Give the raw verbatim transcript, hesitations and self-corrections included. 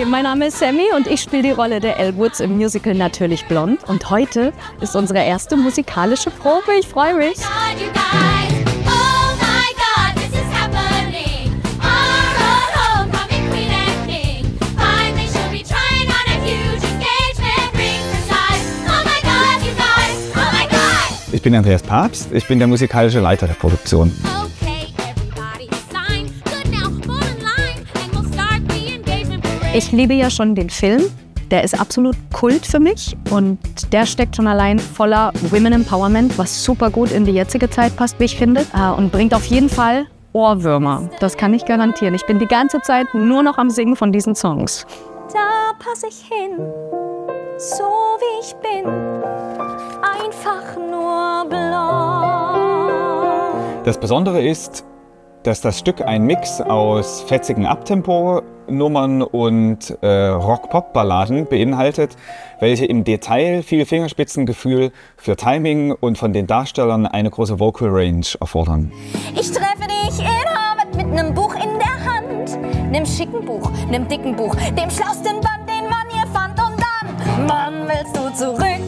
mein Name ist Sammy und ich spiele die Rolle der Elle Woods im Musical Natürlich Blond. Und heute ist unsere erste musikalische Probe. Ich freue mich. Ich bin Andreas Papst, ich bin der musikalische Leiter der Produktion. Ich liebe ja schon den Film, der ist absolut Kult für mich und der steckt schon allein voller Women Empowerment, was super gut in die jetzige Zeit passt, wie ich finde, und bringt auf jeden Fall Ohrwürmer. Das kann ich garantieren. Ich bin die ganze Zeit nur noch am Singen von diesen Songs. Da passe ich hin, so wie ich bin, einfach nur blond. Das Besondere ist, dass das Stück ein Mix aus fetzigen Abtempo-Nummern und äh, Rock-Pop-Balladen beinhaltet, welche im Detail viel Fingerspitzengefühl für Timing und von den Darstellern eine große Vocal Range erfordern. Ich treffe dich in Harvard mit nem Buch in der Hand, nem schicken Buch, nem dicken Buch, dem schlausten Band, den man je fand. Und dann, Mann, willst du zurück